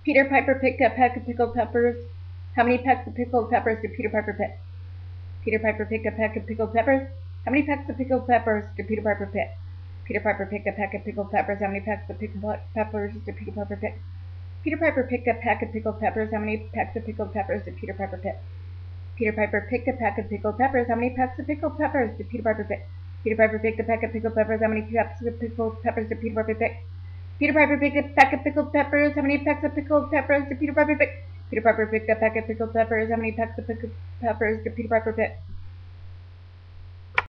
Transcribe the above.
Peter Piper picked a peck of pickled peppers. How many pecks of pickled peppers did Peter Piper pick? Peter Piper picked a peck of pickled peppers. How many pecks of pickled peppers did Peter Piper pick? Peter Piper picked a peck of pickled peppers. How many pecks of pickled peppers did Peter Piper pick? Peter Piper picked a peck of pickled peppers. How many pecks of pickled peppers did Peter Piper pick? Peter Piper picked a peck of pickled peppers. How many pecks of pickled peppers did Peter Piper pick? Peter Piper picked a peck of pickled peppers. How many pecks of pickled peppers did Peter Piper pick? Peter Piper picked a peck of pickled peppers. How many pecks of pickled peppers did Peter Piper pick? Peter Piper picked a peck of pickled peppers. How many pecks of pickled peppers did Peter Piper pick?